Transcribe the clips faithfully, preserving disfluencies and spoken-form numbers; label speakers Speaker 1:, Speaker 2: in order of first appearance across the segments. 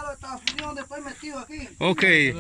Speaker 1: Okay.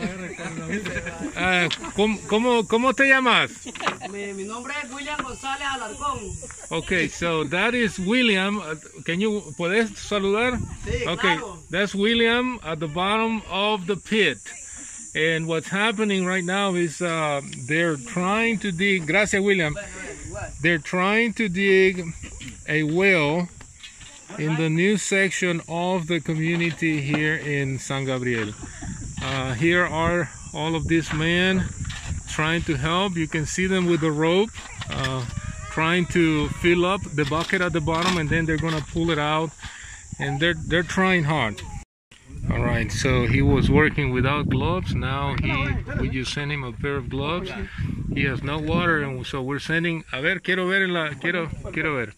Speaker 1: Uh, ¿cómo, cómo, ¿Cómo te llamas?
Speaker 2: Mi, mi nombre es William González Alarcón.
Speaker 1: Okay, so that is William. Can you, ¿puedes saludar?
Speaker 2: Sí,
Speaker 1: okay,
Speaker 2: claro.
Speaker 1: That's William at the bottom of the pit. And what's happening right now is uh, they're trying to dig, gracias William, they're trying to dig a well in the new section of the community here in San Gabriel. Uh, here are all of these men trying to help. You can see them with the rope, uh, trying to fill up the bucket at the bottom, and then they're gonna pull it out, and they're they're trying hard. All right, so he was working without gloves. Now he, we just sent him a pair of gloves. He has no water, and so we're sending. A ver, quiero ver en la, quiero, quiero ver.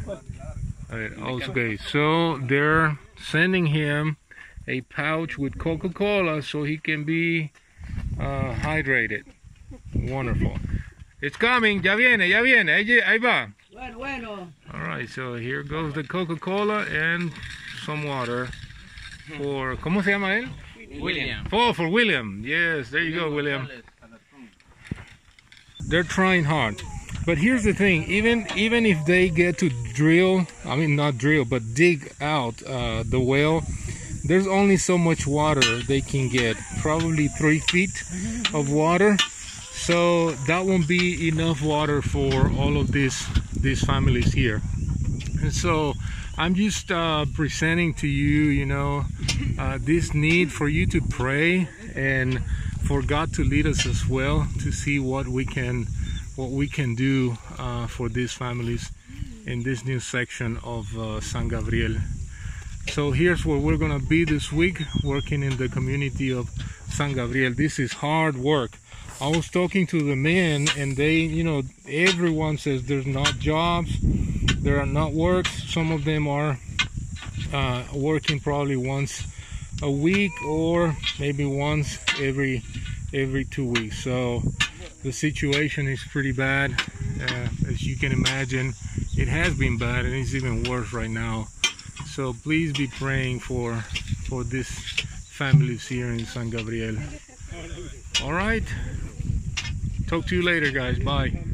Speaker 1: A ver, okay, so they're sending him a pouch with Coca-Cola so he can be uh, hydrated. Wonderful. It's coming. Ya viene, ya viene. Ahí, ahí va.
Speaker 2: Bueno, bueno.
Speaker 1: All right, so here goes the Coca-Cola and some water. For, ¿cómo se llama él?
Speaker 3: William.
Speaker 1: Oh, for William. Yes, there you go, William. They're trying hard. But here's the thing, even even if they get to drill, I mean not drill, but dig out uh, the well, there's only so much water they can get, probably three feet of water. So that won't be enough water for all of these, these families here. And so I'm just uh, presenting to you, you know, uh, this need for you to pray and for God to lead us as well to see what we can, what we can do uh, for these families in this new section of uh, San Gabriel. So here's where we're gonna be this week, working in the community of San Gabriel. This is hard work. I was talking to the men, and they, you know, everyone says there's not jobs, there are not works. Some of them are uh, working probably once a week or maybe once every every two weeks. So the situation is pretty bad, uh, as you can imagine. It has been bad, and it's even worse right now. So please be praying for for these families here in San Gabriel. All right, talk to you later, guys. Bye.